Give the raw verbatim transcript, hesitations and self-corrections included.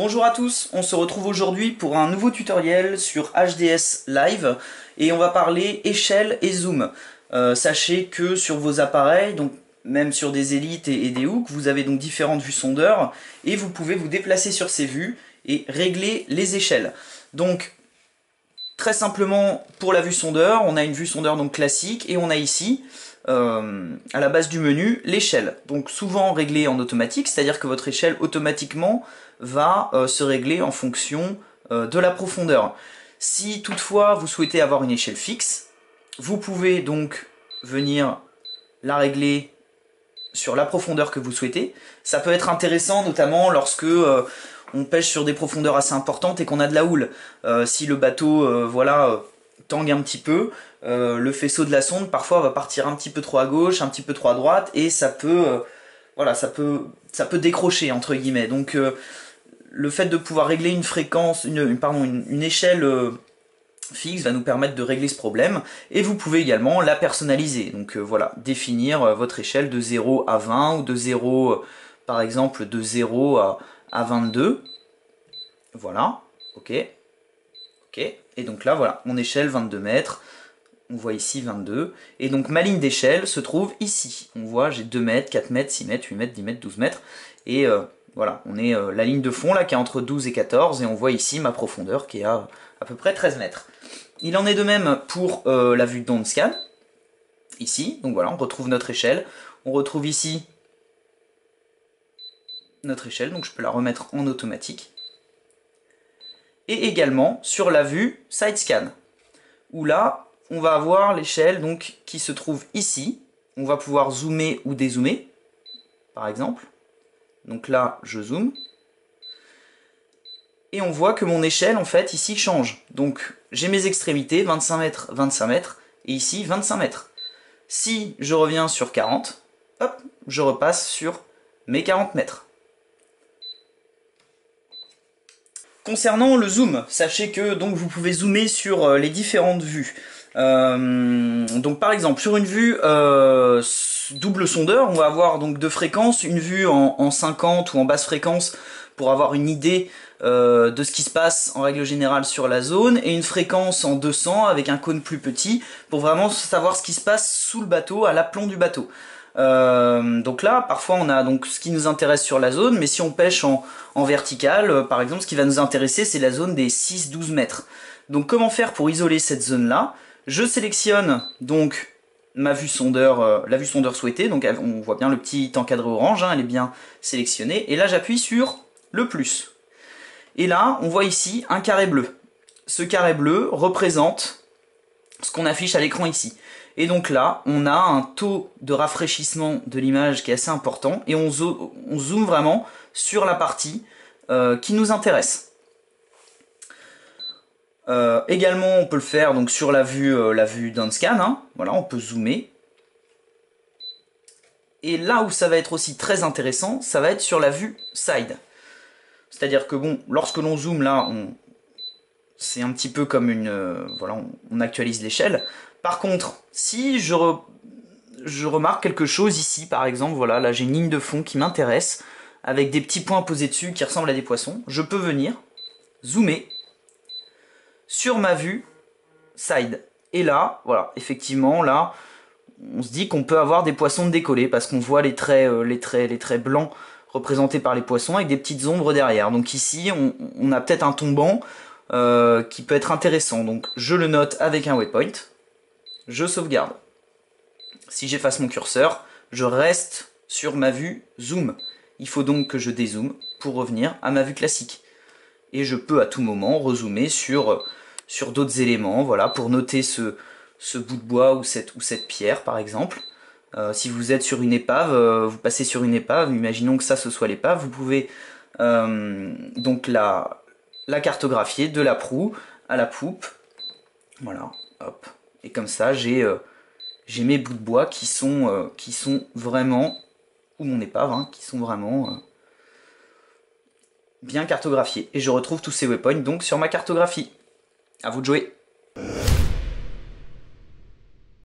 Bonjour à tous, on se retrouve aujourd'hui pour un nouveau tutoriel sur H D S Live et on va parler échelle et zoom. Euh, sachez que sur vos appareils, donc même sur des élites et, et des hooks, vous avez donc différentes vues sondeurs et vous pouvez vous déplacer sur ces vues et régler les échelles. Donc très simplement pour la vue sondeur, on a une vue sondeur donc classique et on a ici Euh, à la base du menu, l'échelle. Donc souvent réglée en automatique, c'est-à-dire que votre échelle automatiquement va euh, se régler en fonction euh, de la profondeur. Si toutefois vous souhaitez avoir une échelle fixe, vous pouvez donc venir la régler sur la profondeur que vous souhaitez. Ça peut être intéressant notamment lorsque euh, on pêche sur des profondeurs assez importantes et qu'on a de la houle. Euh, si le bateau euh, voilà, euh, tangue un petit peu, euh, le faisceau de la sonde parfois va partir un petit peu trop à gauche, un petit peu trop à droite, et ça peut, euh, voilà, ça peut, ça peut décrocher entre guillemets. Donc euh, le fait de pouvoir régler une fréquence, une, une pardon, une, une échelle euh, fixe va nous permettre de régler ce problème, et vous pouvez également la personnaliser. Donc euh, voilà, définir euh, votre échelle de zéro à vingt ou de zéro, euh, par exemple de zéro à, à vingt-deux. Voilà, ok. Ok, et donc là voilà, mon échelle vingt-deux mètres. On voit ici vingt-deux, et donc ma ligne d'échelle se trouve ici. On voit j'ai deux mètres, quatre mètres, six mètres, huit mètres, dix mètres, douze mètres, et euh, voilà, on est euh, la ligne de fond là qui est entre douze et quatorze, et on voit ici ma profondeur qui est à à peu près treize mètres. Il en est de même pour euh, la vue downscan, ici, donc voilà, on retrouve notre échelle, on retrouve ici notre échelle, donc je peux la remettre en automatique, et également sur la vue side scan, où là, on va avoir l'échelle donc qui se trouve ici. On va pouvoir zoomer ou dézoomer, par exemple. Donc là, je zoome. Et on voit que mon échelle, en fait, ici, change. Donc, j'ai mes extrémités, vingt-cinq mètres, vingt-cinq mètres, et ici, vingt-cinq mètres. Si je reviens sur quarante, hop, je repasse sur mes quarante mètres. Concernant le zoom, sachez que donc vous pouvez zoomer sur les différentes vues. Euh, donc par exemple sur une vue euh, double sondeur, on va avoir donc deux fréquences, une vue en, en cinquante ou en basse fréquence pour avoir une idée euh, de ce qui se passe en règle générale sur la zone, et une fréquence en deux cents avec un cône plus petit pour vraiment savoir ce qui se passe sous le bateau, à l'aplomb du bateau. Euh, donc là, parfois on a donc ce qui nous intéresse sur la zone, mais si on pêche en, en vertical, euh, par exemple, ce qui va nous intéresser, c'est la zone des six douze mètres. Donc comment faire pour isoler cette zone-là? Je sélectionne donc ma vue sondeur, euh, la vue sondeur souhaitée, donc on voit bien le petit encadré orange, hein, elle est bien sélectionnée, et là j'appuie sur le plus. Et là, on voit ici un carré bleu. Ce carré bleu représente ce qu'on affiche à l'écran ici. Et donc là, on a un taux de rafraîchissement de l'image qui est assez important, et on, zo on zoome vraiment sur la partie euh, qui nous intéresse. Euh, également, on peut le faire donc sur la vue, euh, la vue downscan. Hein. Voilà, on peut zoomer. Et là où ça va être aussi très intéressant, ça va être sur la vue side. C'est-à-dire que bon, lorsque l'on zoome là, on... c'est un petit peu comme une, euh, voilà, on, on actualise l'échelle. Par contre, si je, re... je remarque quelque chose ici, par exemple, voilà, là j'ai une ligne de fond qui m'intéresse, avec des petits points posés dessus qui ressemblent à des poissons, je peux venir zoomer sur ma vue side. Et là, voilà, effectivement, là, on se dit qu'on peut avoir des poissons de décollés parce qu'on voit les traits, euh, les traits, les traits blancs représentés par les poissons avec des petites ombres derrière. Donc ici, on, on a peut-être un tombant euh, qui peut être intéressant. Donc je le note avec un waypoint, je sauvegarde. Si j'efface mon curseur, je reste sur ma vue zoom. Il faut donc que je dézoome pour revenir à ma vue classique. Et je peux à tout moment rezoomer sur, sur d'autres éléments, voilà, pour noter ce, ce bout de bois ou cette, ou cette pierre par exemple. Euh, si vous êtes sur une épave, euh, vous passez sur une épave, imaginons que ça ce soit l'épave, vous pouvez euh, donc la, la cartographier de la proue à la poupe. Voilà, hop. Et comme ça j'ai euh, j'ai mes bouts de bois qui sont, euh, qui sont vraiment, ou mon épave, hein, qui sont vraiment... Euh, bien cartographié. Et je retrouve tous ces waypoints donc sur ma cartographie. À vous de jouer.